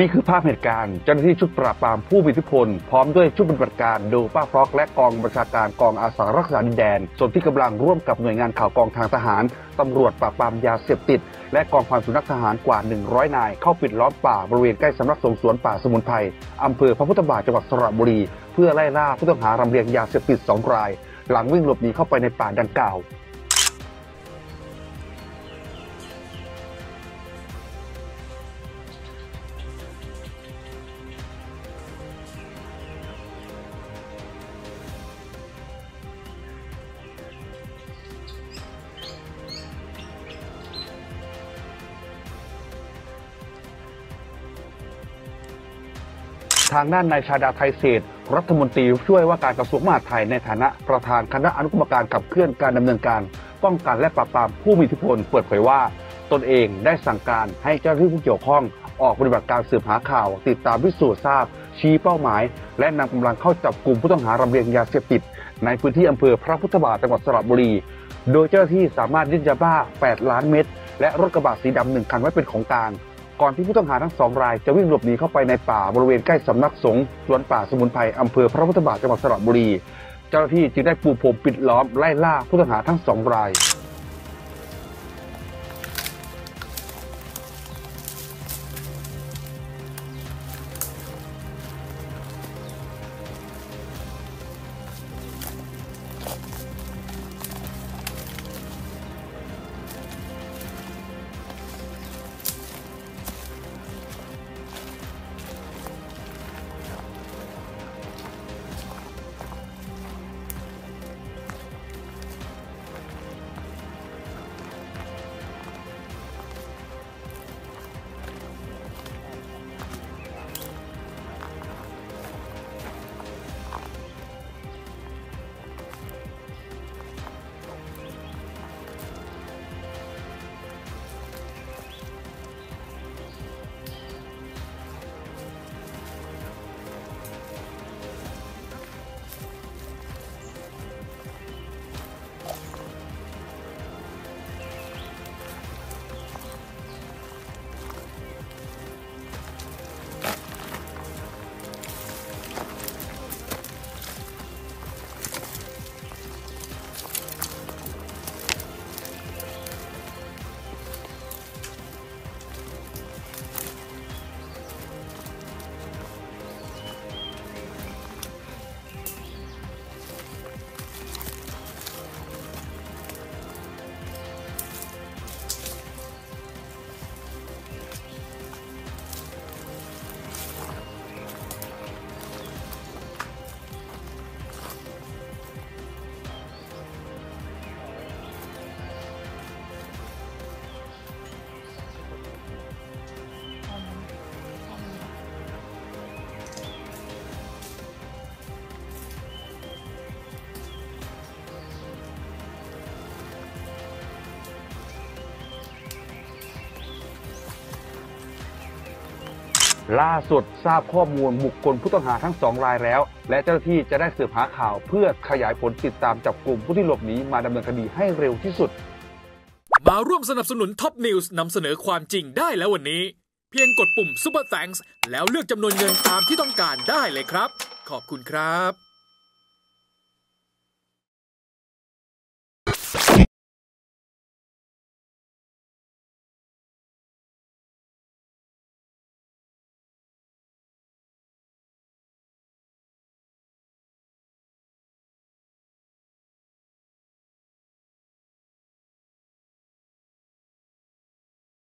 นี่คือภาพเหตุการณ์เจ้าหน้าที่ชุดปราบปรามผู้มีอิทธิพลพร้อมด้วยชุดปฏิบัติการดูป้าฟรอกและกองบัญชาการกองอาสารักษาดินแดนส่วนที่กำลังร่วมกับหน่วยงานข่าวกองทางทหารตำรวจปราบปรามยาเสพติดและกองพันสุนัขทหารกว่า100นายเข้าปิดล้อมป่าบริเวณใกล้สำนักสงฆ์สวนป่าสมุนไพรอำเภอพระพุทธบาทจังหวัดสระบุรีเพื่อไล่ล่าผู้ต้องหารำเลียงยาเสพติด2 รายหลังวิ่งหลบหนีเข้าไปในป่าดังกล่าวทางด้านนายชาดาไทยเศรษฐ์รัฐมนตรีช่วยว่าการกระทรวงมหาดไทยในฐานะประธานคณะอนุกรรมการขับเคลื่อนการดำเนินการป้องกันและปราบปรามผู้มีอิทธิพลเปิดเผยว่าตนเองได้สั่งการให้เจ้าหน้าที่ผู้เกี่ยวข้องออกปฏิบัติการสืบหาข่าวติดตามพิสูจน์ทราบชี้เป้าหมายและนำกำลังเข้าจับกลุ่มผู้ต้องหารำเลียงยาเสพติดในพื้นที่อำเภอพระพุทธบาทจังหวัดสระบุรีโดยเจ้าหน้าที่สามารถยึดยาบ้า8 ล้านเม็ดและรถกระบะสีดำ1 คันไว้เป็นของกลางก่อนที่ผู้ต้องหาทั้ง2 รายจะวิ่งหลบหนีเข้าไปในป่าบริเวณใกล้สำนักสงฆ์สวนป่าสมุนไพรอำเภอพระพุทธบาทจังหวัดสระบุรีเจ้าหน้าที่จึงได้ปูพรมปิดล้อมไล่ล่าผู้ต้องหาทั้ง2 รายล่าสุดทราบข้อมูลบุคคลผู้ต้องหาทั้ง2 รายแล้วและเจ้าหน้าที่จะได้สืบหาข่าวเพื่อขยายผลติดตามจับกลุ่มผู้ที่หลบหนีมาดำเนินคดีให้เร็วที่สุดมาร่วมสนับสนุนท็อปนิวส์นำเสนอความจริงได้แล้ววันนี้เพียงกดปุ่ม Super Thanks แล้วเลือกจำนวนเงินตามที่ต้องการได้เลยครับขอบคุณครับ